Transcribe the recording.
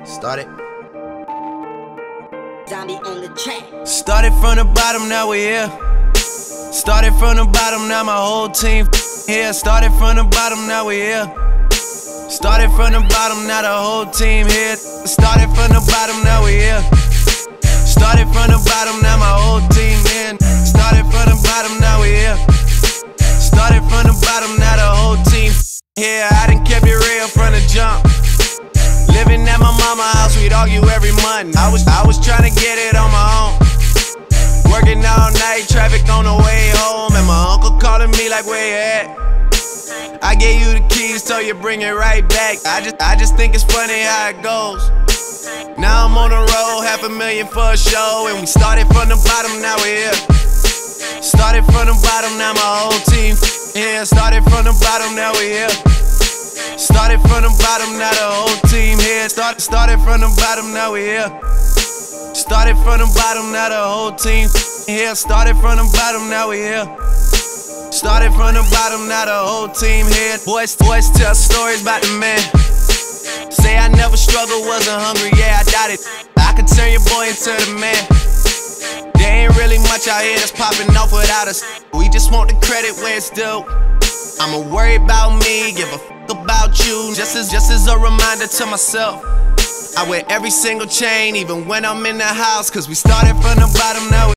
Started. Zombie on the track. Started from the bottom, now we here. Started from the bottom, now my whole team here. Started from the bottom, now we here. Started from the bottom, now the whole team here. Started from the bottom, now we here. Started from the bottom, now my whole team in. Started from the bottom, now we here. Started from the bottom, now the whole team here. I done kept it real from the jump. Living at my mama's house, we'd argue every month. I was trying to get it on my own. Working all night, traffic on the way home, and my uncle calling me like, where you at? I gave you the keys, so you bring it right back. I just think it's funny how it goes. Now I'm on the road, $500,000 for a show, and we started from the bottom, now we here. Started from the bottom, now my whole team here. Started from the bottom, now we here. Started from the bottom, now the whole team here. Started from the bottom, now we here. Started from the bottom, now the whole team here. Started from the bottom, now we here. Started from the bottom, now the whole team here. Boys tell stories about the man. Say I never struggled, wasn't hungry, yeah, I doubt it. I could turn your boy into the man. There ain't really much out here that's popping off without us. We just want the credit where it's due. I'ma worry about me, give a fuck about you. Just as a reminder to myself, I wear every single chain, even when I'm in the house, cause we started from the bottom, now we